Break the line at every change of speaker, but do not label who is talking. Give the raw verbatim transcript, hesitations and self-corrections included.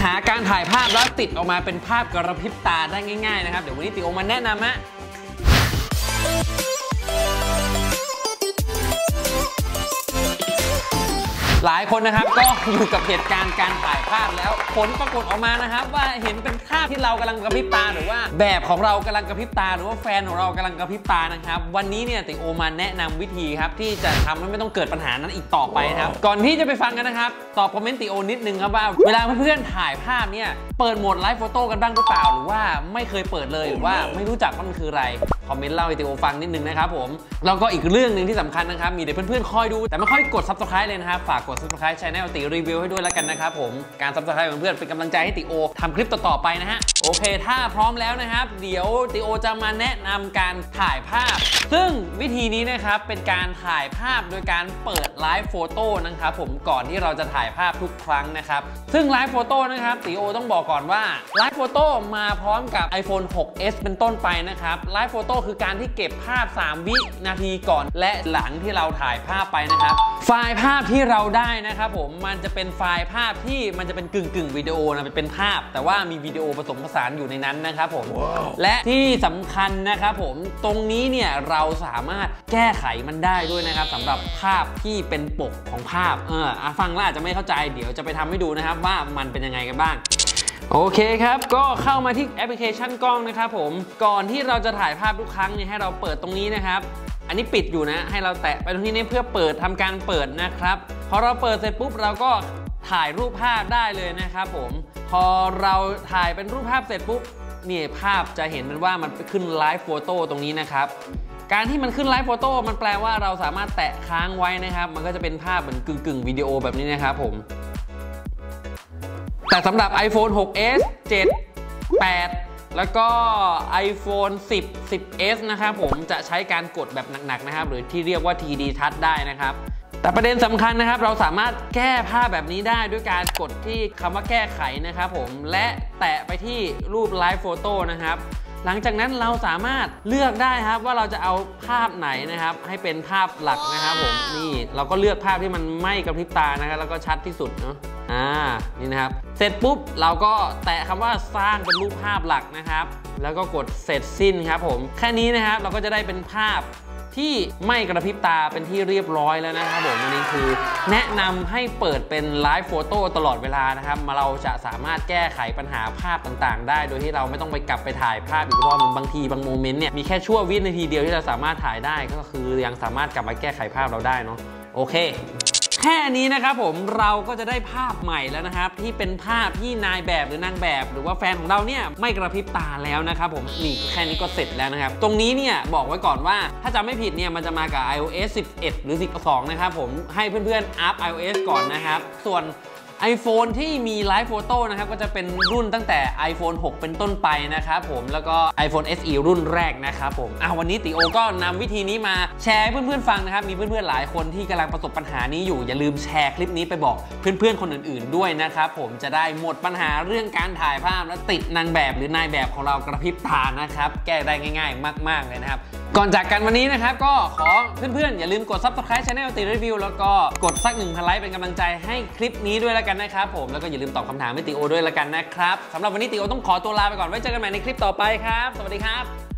หาการถ่ายภาพแล้วติดออกมาเป็นภาพกระพริบตาได้ง่ายๆนะครับเดี๋ยววันนี้ติโอมาแนะนำฮะหลายคนนะครับก็อยู่กับเหตุการณ์การถ่ายภาพแล้วผลปรากฏออกมานะครับว่าเห็นเป็นภาพที่เรากำลังกระพริบตาหรือว่าแบบของเรากำลังกระพริบตาหรือว่าแฟนของเรากำลังกระพริบตานะครับวันนี้เนี่ยติโอมาแนะนำวิธีครับที่จะทำให้ไม่ต้องเกิดปัญหานั้นอีกต่อไปนะครับก่อนที่จะไปฟังกันนะครับตอบคอมเมนต์ติโอนิดนึงครับว่าเวลาเพื่อนๆถ่ายภาพเนี่ยเปิดโหมดไลฟ์โฟโต้กันบ้างหรือเปล่าหรือว่าไม่เคยเปิดเลยหรือว่าไม่รู้จักว่ามันคืออะไรคอมเมนต์เล่าให้ติโอฟังนิดนึงนะครับผมแล้วก็อีกเรื่องหนึ่งที่สำคัญนะครับมีเด็กเพื่อนๆคอยดูแต่ไม่ค่อยกด ซับสไครบ์ เลยนะครับฝากกด ซับสไครบ์ Channel ติรีวิวให้ด้วยแล้วกันนะครับผมการ ซับสไครบ์ ของเพื่อนเป็นกำลังใจให้ติโอทำคลิปต่อๆไปนะฮะโอเคถ้าพร้อมแล้วนะครับเดี๋ยวติโอจะมาแนะนำการถ่ายภาพซึ่งวิธีนี้นะครับเป็นการถ่ายภาพโดยการเปิดไลฟ์โฟโต้นะครับผมก่อนที่เราจะถ่ายภาพทุกครั้งนะครับซึ่งไลฟ์โฟโต้นะครับติโอต้องบอกก่อนว่าไลฟ์โฟโต้มาพร้อมกับ ไอโฟน หกเอส เป็นต้นไปนะครับไลฟ์โฟโต้คือการที่เก็บภาพสามวินาทีก่อนและหลังที่เราถ่ายภาพไปนะครับไฟล์ภาพที่เราได้นะครับผมมันจะเป็นไฟล์ภาพที่มันจะเป็นกึ่งกึ่งวิดีโอนะเป็นภาพแต่ว่ามีวิดีโอผสมผสานอยู่ในนั้นนะครับผม wow. และที่สำคัญนะครับผมตรงนี้เนี่ยเราสามารถแก้ไขมันได้ด้วยนะครับสำหรับภาพที่เป็นปกของภาพเออฟังแล้วอาจจะไม่เข้าใจเดี๋ยวจะไปทำให้ดูนะครับว่ามันเป็นยังไงกันบ้างโอเคครับก็เข้ามาที่แอปพลิเคชันกล้องนะครับผมก่อนที่เราจะถ่ายภาพทุกครั้งเนี่ยให้เราเปิดตรงนี้นะครับอันนี้ปิดอยู่นะให้เราแตะไปตรงนี้เพื่อเปิดทำการเปิดนะครับพอเราเปิดเสร็จปุ๊บเราก็ถ่ายรูปภาพได้เลยนะครับผมพอเราถ่ายเป็นรูปภาพเสร็จปุ๊บเนี่ยภาพจะเห็นมันว่ามันขึ้นไลฟ์โฟโต้ตรงนี้นะครับการที่มันขึ้นไลฟ์โฟโต้มันแปลว่าเราสามารถแตะค้างไว้นะครับมันก็จะเป็นภาพเหมือนกึ่งกึ่งวิดีโอแบบนี้นะครับผมแต่สำหรับ ไอโฟน หกเอส เจ็ด แปด แล้วก็ ไอโฟน สิบ สิบเอส นะครับผมจะใช้การกดแบบหนักๆนะครับหรือที่เรียกว่า ที ดี Touch ได้นะครับแต่ประเด็นสำคัญนะครับเราสามารถแก้ภาพแบบนี้ได้ด้วยการกดที่คำว่าแก้ไขนะครับผมและแตะไปที่รูปไลฟ์โฟโต้นะครับหลังจากนั้นเราสามารถเลือกได้ครับว่าเราจะเอาภาพไหนนะครับให้เป็นภาพหลักนะครับผมนี่เราก็เลือกภาพที่มันไม่กระพริบตานะครับแล้วก็ชัดที่สุดเนาะอ่านี่นะครับเสร็จปุ๊บเราก็แตะคำว่าสร้างเป็นรูปภาพหลักนะครับแล้วก็กดเสร็จสิ้นครับผมแค่นี้นะครับเราก็จะได้เป็นภาพที่ไม่กระพริบตาเป็นที่เรียบร้อยแล้วนะครับผมอันนี้คือแนะนำให้เปิดเป็นไลฟ์โฟโต้ตลอดเวลานะครับมาเราจะสามารถแก้ไขปัญหาภาพต่างๆได้โดยที่เราไม่ต้องไปกลับไปถ่ายภาพอีกรอบนึงบางทีบางโมเมนต์เนี่ยมีแค่ชั่ววินาทีเดียวที่เราสามารถถ่ายได้ก็คือยังสามารถกลับมาแก้ไขภาพเราได้เนาะโอเคแค่นี้นะครับผมเราก็จะได้ภาพใหม่แล้วนะครับที่เป็นภาพที่นายแบบหรือนางแบบหรือว่าแฟนของเราเนี่ยไม่กระพริบตาแล้วนะครับผมนี่แค่นี้ก็เสร็จแล้วนะครับตรงนี้เนี่ยบอกไว้ก่อนว่าถ้าจำไม่ผิดเนี่ยมันจะมากับ ไอโอเอส สิบเอ็ด หรือสิบสองนะครับผมให้เพื่อนๆอัพ ไอโอเอส ก่อนนะครับส่วน iPhone ที่มีไลฟ์โฟโต้นะครับก็จะเป็นรุ่นตั้งแต่ ไอโฟน หก เป็นต้นไปนะครับผมแล้วก็ ไอโฟน เอส อี รุ่นแรกนะครับผมอ่ะวันนี้ติโอก็นำวิธีนี้มาแชร์ให้เพื่อนๆฟังนะครับมีเพื่อนๆหลายคนที่กำลังประสบปัญหานี้อยู่อย่าลืมแชร์คลิปนี้ไปบอกเพื่อนๆคนอื่นๆด้วยนะครับผมจะได้หมดปัญหาเรื่องการถ่ายภาพและติดนางแบบหรือนายแบบของเรากระพริบตานะครับแก้ได้ง่ายๆมากๆเลยนะครับก่อนจากกันวันนี้นะครับก็ขอเพื่อนๆอย่าลืมกด ซับสไครบ์ Channel ติรีวิวแล้วก็กดสัก หนึ่งพัน ไลค์เป็นกำลังใจให้คลิปนี้ด้วยแล้วกันนะครับผมแล้วก็อย่าลืมตอบคำถามให้ติโอด้วยแล้วกันนะครับสำหรับวันนี้ติโอต้องขอตัวลาไปก่อนไว้เจอกันใหม่ในคลิปต่อไปครับสวัสดีครับ